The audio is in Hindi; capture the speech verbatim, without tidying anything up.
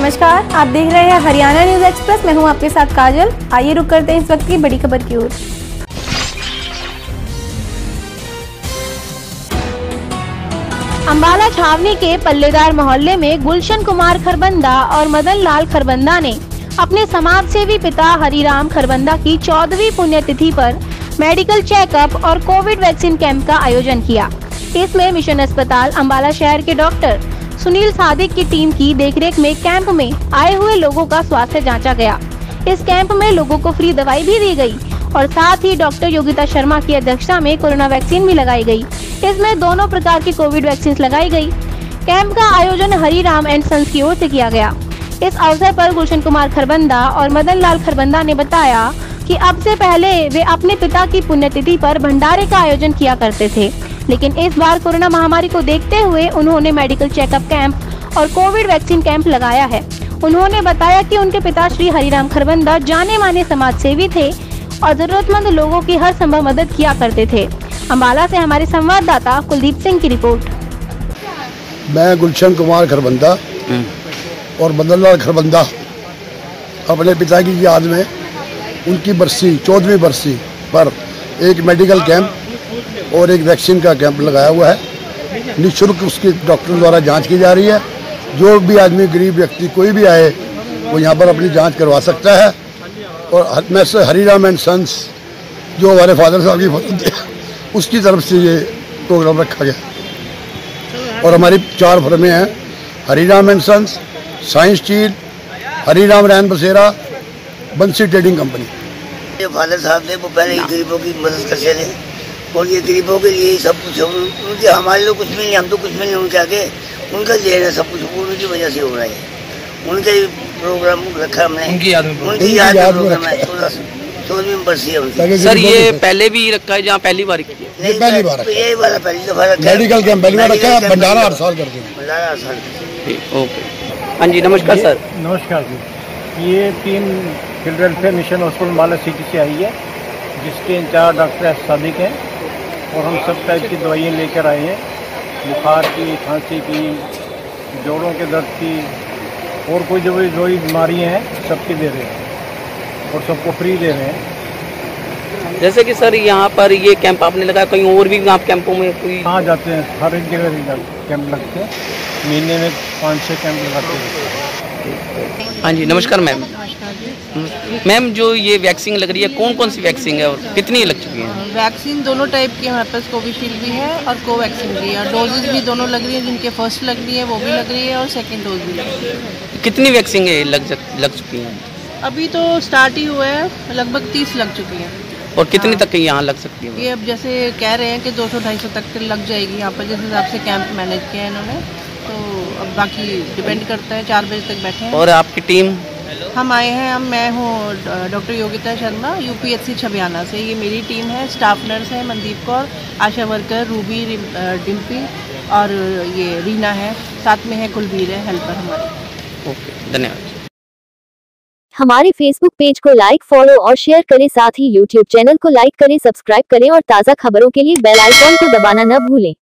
नमस्कार, आप देख रहे हैं हरियाणा न्यूज एक्सप्रेस। मैं हूं आपके साथ काजल। आइए रुक करते हैं इस वक्त की बड़ी खबर की ओर। अंबाला छावनी के पल्लेदार मोहल्ले में गुलशन कुमार खरबंदा और मदन लाल खरबंदा ने अपने समाजसेवी पिता हरिराम खरबंदा की चौदहवीं पुण्यतिथि पर मेडिकल चेकअप और कोविड वैक्सीन कैंप का आयोजन किया। इसमें मिशन अस्पताल अंबाला शहर के डॉक्टर सुनील सादिक की टीम की देखरेख में कैंप में आए हुए लोगों का स्वास्थ्य जांचा गया। इस कैंप में लोगों को फ्री दवाई भी दी गई और साथ ही डॉक्टर योगिता शर्मा की अध्यक्षता में कोरोना वैक्सीन भी लगाई गई। इसमें दोनों प्रकार की कोविड वैक्सीन लगाई गई। कैंप का आयोजन हरिराम एंड सन्स की ओर से किया गया। इस अवसर पर गुलशन कुमार खरबंदा और मदन लाल खरबंदा ने बताया कि अब से पहले वे अपने पिता की पुण्यतिथि पर भंडारे का आयोजन किया करते थे, लेकिन इस बार कोरोना महामारी को देखते हुए उन्होंने मेडिकल चेकअप कैंप और कोविड वैक्सीन कैंप लगाया है। उन्होंने बताया कि उनके पिता श्री हरिराम खरबंदा जाने माने समाज सेवी थे और जरूरतमंद लोगों की हर संभव मदद किया करते थे। अंबाला से हमारे संवाददाता कुलदीप सिंह की रिपोर्ट। मैं गुलशन कुमार खरबंदा और मदन लाल खरबंदा अपने पिता की याद में उनकी बरसी चौदहवीं बरसी पर एक मेडिकल कैंप और एक वैक्सीन का कैंप लगाया हुआ है। निःशुल्क उसकी डॉक्टर द्वारा जांच की जा रही है। जो भी आदमी, गरीब व्यक्ति कोई भी आए वो यहाँ पर अपनी जांच करवा सकता है। और मैं से हरिराम एंड सन्स जो हमारे फादर साहब की फर्म थे उसकी तरफ से ये प्रोग्राम रखा गया। और हमारी चार फर्में हैं, Hariram and sons, science steel, Hariram Rain Basera, Bansi trading company. ये फादर साहब थे वो पहले ही गरीबों की मदद करते थे और ये गरीबों के लिए सब कुछ उनके, हमारे लोग कुछ भी नहीं, हम तो कुछ भी नहीं उनके आगे, उनका देन है सब कुछ, उनकी वजह से हो रहा है। उनके प्रोग्राम रखा हमने, उनकी याद में उनकी याद में प्रोग्राम है। चौदहवीं बरसी है उनकी। सर ये पहले भी रखा है, जहाँ पहली बार की है? नहीं, पहली बार तो यही वाला पहली दफा रखा है। मेडिकल कैंप पहली बार रखा है। भंडारा हर साल करते हैं। भंडारा हर साल। ओके, हाँ जी, नमस्कार सर। नमस्कार जी। ये team field welfare mission hospital Ambala city से आई है, जिसके इंचार्ज डॉक्टर एस सादिक हैं और हम सब टाइप की दवाइयाँ लेकर आए हैं। बुखार की, खांसी की, जोड़ों के दर्द की और कोई जो जो बीमारियाँ हैं सबकी दे रहे हैं और सबको फ्री दे रहे हैं। जैसे कि सर यहाँ पर ये कैंप आपने लगाया, कहीं और भी आप कैंपों में कोई? कहाँ जाते हैं, हर एक जगह कैंप लगते हैं। महीने में पाँच छः कैंप लगाते हैं। हाँ जी, नमस्कार मैम। मैम जो ये वैक्सीन लग रही है, कौन कौन सी वैक्सीन है और कितनी लग चुकी है? वैक्सीन दोनों टाइप की हमारे पास, कोविशील्ड भी है और कोवैक्सीन भी है। और डोजेज भी दोनों लग रही है, जिनके फर्स्ट लग रही है वो भी लग रही है और सेकंड डोज भी लग रही है। कितनी वैक्सीन लग लग चुकी हैं? अभी तो स्टार्ट ही हुआ है, लगभग तीस लग चुकी हैं। और कितनी तक यहाँ लग सकती है? ये अब जैसे कह रहे हैं कि दो सौ ढाई सौ तक लग जाएगी यहाँ पर, जिस हिसाब से कैंप मैनेज किया है इन्होंने। तो अब बाकी डिपेंड करता है। चार बजे तक बैठे हैं। और आपकी टीम? हम आए हैं, हम मैं हूँ डॉक्टर योगिता शर्मा, यूपीएससी छबियाना से। ये मेरी टीम है। स्टाफ नर्स है मनदीप कौर, आशा वर्कर रूबी, डिम्पी और ये रीना है, साथ में है कुलबीर है हेल्पर हमारे। ओके, धन्यवाद। हमारे फेसबुक पेज को लाइक, फॉलो और शेयर करें। साथ ही यूट्यूब चैनल को लाइक करें, सब्सक्राइब करें और ताज़ा खबरों के लिए बेल आइकॉन को दबाना न भूलें।